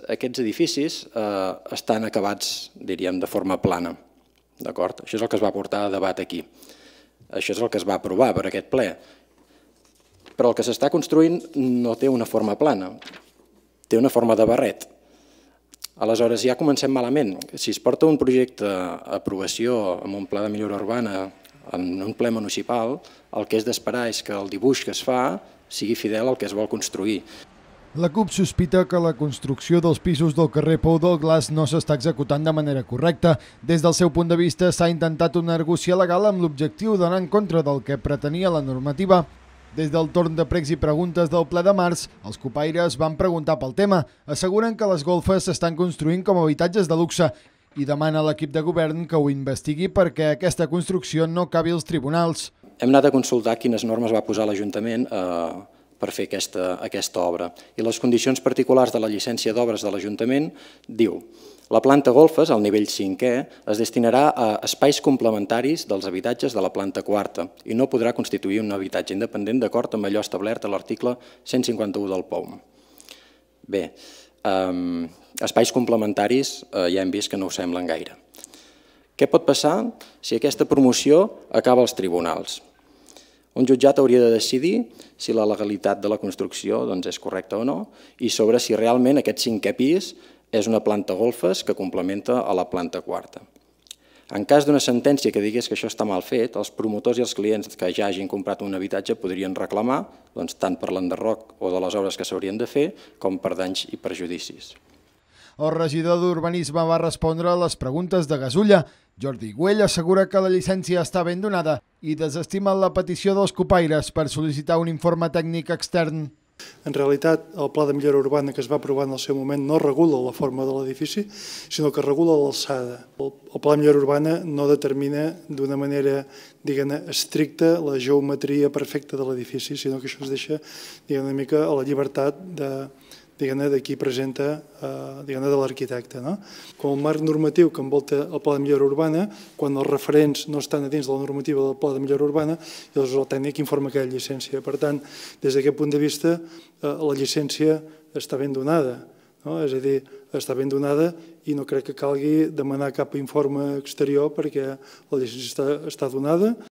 aquests edificis estan acabats, diríem, de forma plana. Això és el que es va portar a debat aquí. Això és el que es va aprovar per aquest ple. Però el que s'està construint no té una forma plana, té una forma de barret. Aleshores ja comencem malament. Si es porta un projecte a aprovació amb un pla de millora urbana en un ple municipal, el que és d'esperar és que el dibuix que es fa sigui fidel al que es vol construir. La CUP sospita que la construcció dels pisos del carrer Pou del Glaç no s'està executant de manera correcta. Des del seu punt de vista s'ha intentat una argúcia legal amb l'objectiu d'anar en contra del que pretenia la normativa. Des del torn de pregs i preguntes del ple de març, els copaires van preguntar pel tema. Asseguren que les golfes s'estan construint com a habitatges de luxe i demana a l'equip de govern que ho investigui perquè aquesta construcció no acabi als tribunals. Hem anat a consultar quines normes va posar l'Ajuntament per fer aquesta obra. I les condicions particulars de la llicència d'obres de l'Ajuntament diu: la planta golfes, al nivell 5è, es destinarà a espais complementaris dels habitatges de la planta quarta i no podrà constituir un habitatge independent d'acord amb allò establert a l'article 151 del POUM. Bé, espais complementaris ja hem vist que no ho semblen gaire. Què pot passar si aquesta promoció acaba als tribunals? Un jutjat hauria de decidir si la legalitat de la construcció és correcta o no i sobre si realment aquest 5è pis és una planta golfes que complementa a la planta quarta. En cas d'una sentència que digués que això està mal fet, els promotors i els clients que ja hagin comprat un habitatge podrien reclamar tant per l'enderroc o de les obres que s'haurien de fer com per danys i perjudicis. El regidor d'Urbanisme va respondre a les preguntes de Gasulla. Jordi Güell assegura que la llicència està ben donada i desestima la petició dels copaires per sol·licitar un informe tècnic extern. En realitat, el pla de millora urbana que es va aprovar en el seu moment no regula la forma de l'edifici, sinó que regula l'alçada. El pla de millora urbana no determina d'una manera estricta la geometria perfecta de l'edifici, sinó que això es deixa una mica a la llibertat de qui presenta, de l'arquitecte. Com el marc normatiu que envolta el pla de millora urbana, quan els referents no estan a dins de la normativa del pla de millora urbana, llavors el tècnic informa aquella llicència. Per tant, des d'aquest punt de vista, la llicència està ben donada. És a dir, està ben donada i no crec que calgui demanar cap informe exterior perquè la llicència està donada